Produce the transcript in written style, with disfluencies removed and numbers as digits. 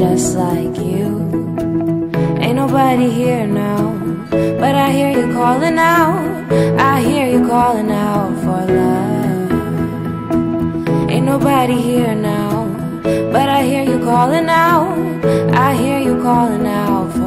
just like you. Ain't nobody here now, but I hear you calling out. I hear you calling out for love. Ain't nobody here now, but I hear you calling out. I hear you calling out for